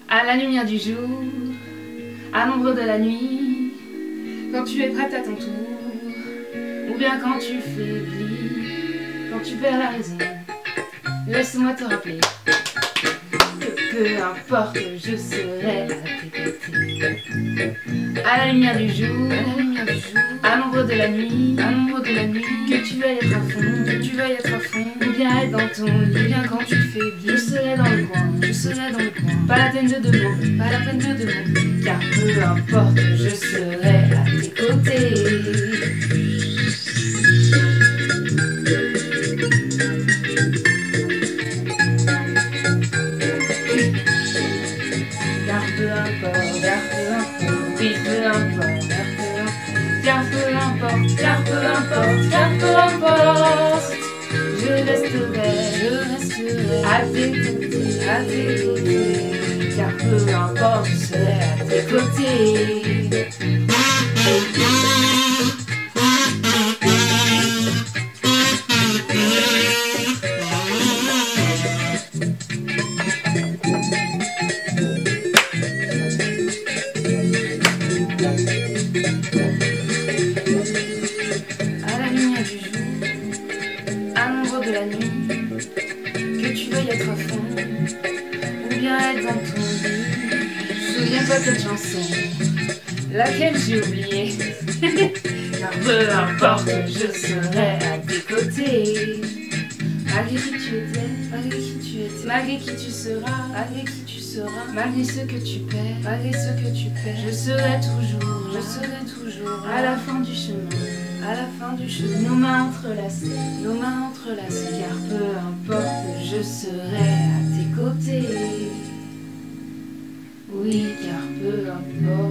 À la lumière du jour, à l'ombre de la nuit, quand tu es prête à ton tour, ou bien quand tu faiblis, quand tu perds la raison, laisse-moi te rappeler que peu importe, je serai à tes côtés. À la lumière du jour, à l'ombre de la nuit, que tu veuilles être à fond, ou bien être dans ton lit, ou bien quand tu faiblis, je serai dans le coin, pas la peine de demander, car peu importe, je serai à tes côtés. Car peu importe, oui peu importe, car peu importe, je resterai à tes côtés, car peu importe, je serai à tes côtés. À la lumière du jour, à l'ombre de la nuit, que tu veuilles être à fond, ou bien être dans ton lit. Souviens-toi de cette chanson, laquelle j'ai oubliée. Car peu importe, je serai à tes côtés. Malgré qui tu étais, malgré qui tu seras, malgré ce que tu perds, je serai toujours à la fin du chemin, nos mains entrelacées, car peu importe, je serai à tes côtés. Oui, car peu importe.